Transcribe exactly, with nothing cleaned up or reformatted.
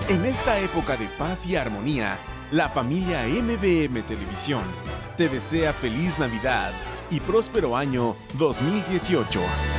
En esta época de paz y armonía, la familia M V M Televisión te desea feliz Navidad y próspero año dos mil dieciocho.